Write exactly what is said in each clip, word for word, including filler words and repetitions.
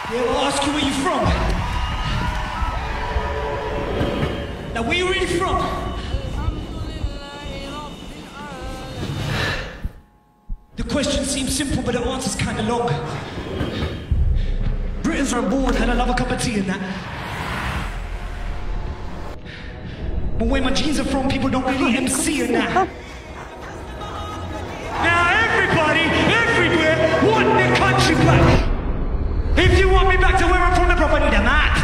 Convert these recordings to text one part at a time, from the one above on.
Yeah, well, I'll ask you where you're from. Now, where you really from? The question seems simple, but the answer's kind of long. Britons are bored and I love a cup of tea and that. But where my genes are from, people don't really M C and that. Now everybody, everywhere, want their country back. If you want me back to where I'm from, the proper need a map.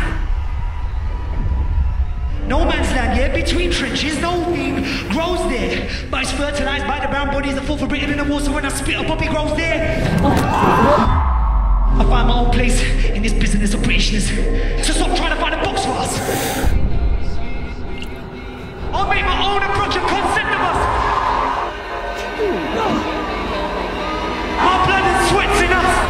No man's land, yeah, between trenches, no beam grows there. But it's fertilized by the brown bodies that fall for Britain in the war, so when I spit a poppy grows there. I find my own place in this business of Britishness. So stop trying to find a box for us. I'll make my own approach and concept of us. My blood and sweat's in us.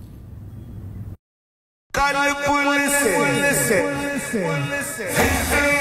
God, look, listen, listen, listen, listen.